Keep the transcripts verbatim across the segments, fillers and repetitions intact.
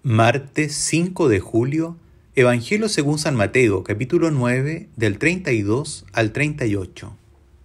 Martes cinco de julio, Evangelio según San Mateo, capítulo nueve, del treinta y dos al treinta y ocho.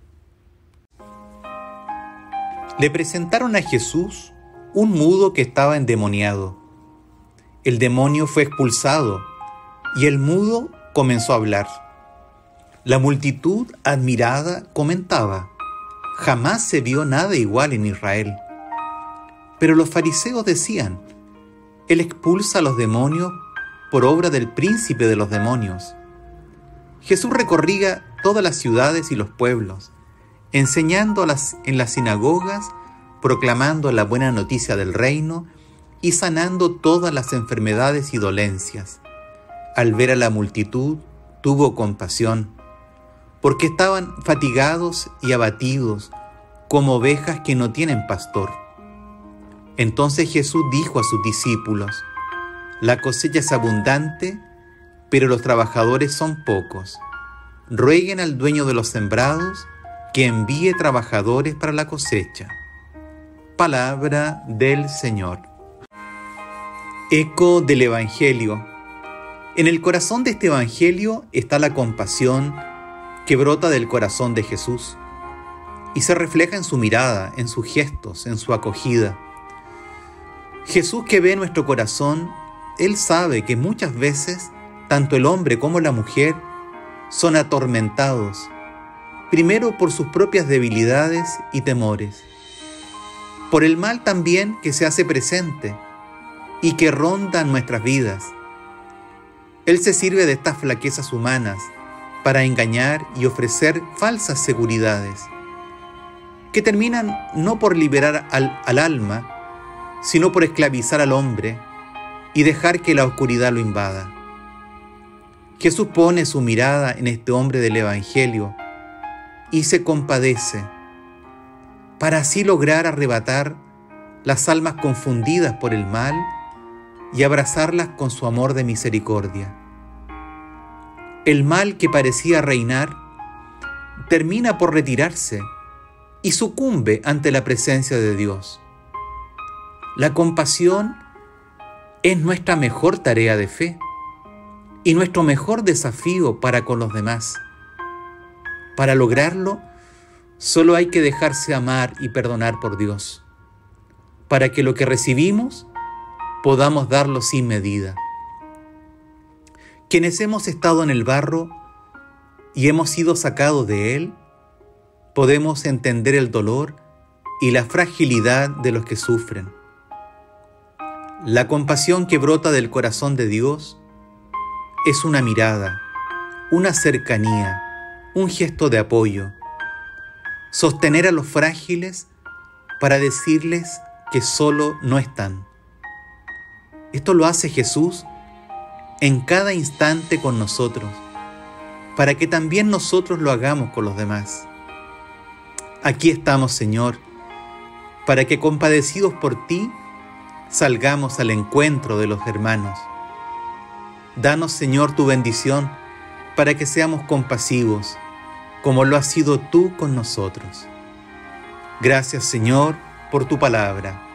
Le presentaron a Jesús un mudo que estaba endemoniado. El demonio fue expulsado y el mudo comenzó a hablar. La multitud, admirada, comentaba: «Jamás se vio nada igual en Israel». Pero los fariseos decían: «Él expulsa a los demonios por obra del príncipe de los demonios». Jesús recorría todas las ciudades y los pueblos, enseñando a las, en las sinagogas, proclamando la buena noticia del reino y sanando todas las enfermedades y dolencias. Al ver a la multitud, tuvo compasión, porque estaban fatigados y abatidos, como ovejas que no tienen pastor. Entonces Jesús dijo a sus discípulos: «La cosecha es abundante, pero los trabajadores son pocos. Rueguen al dueño de los sembrados que envíe trabajadores para la cosecha». Palabra del Señor. Eco del Evangelio. En el corazón de este Evangelio está la compasión que brota del corazón de Jesús y se refleja en su mirada, en sus gestos, en su acogida. Jesús, que ve nuestro corazón, Él sabe que muchas veces tanto el hombre como la mujer son atormentados, primero por sus propias debilidades y temores, por el mal también que se hace presente y que ronda nuestras vidas. Él se sirve de estas flaquezas humanas para engañar y ofrecer falsas seguridades, que terminan no por liberar al, al alma, sino por esclavizar al hombre y dejar que la oscuridad lo invada. Jesús pone su mirada en este hombre del Evangelio y se compadece, para así lograr arrebatar las almas confundidas por el mal y abrazarlas con su amor de misericordia. El mal que parecía reinar termina por retirarse y sucumbe ante la presencia de Dios. La compasión es nuestra mejor tarea de fe y nuestro mejor desafío para con los demás. Para lograrlo, solo hay que dejarse amar y perdonar por Dios, para que lo que recibimos podamos darlo sin medida. Quienes hemos estado en el barro y hemos sido sacados de él, podemos entender el dolor y la fragilidad de los que sufren. La compasión que brota del corazón de Dios es una mirada, una cercanía, un gesto de apoyo. Sostener a los frágiles para decirles que solo no están. Esto lo hace Jesús en cada instante con nosotros, para que también nosotros lo hagamos con los demás. Aquí estamos, Señor, para que compadecidos por ti, salgamos al encuentro de los hermanos. Danos, Señor, tu bendición para que seamos compasivos, como lo has sido tú con nosotros. Gracias, Señor, por tu palabra.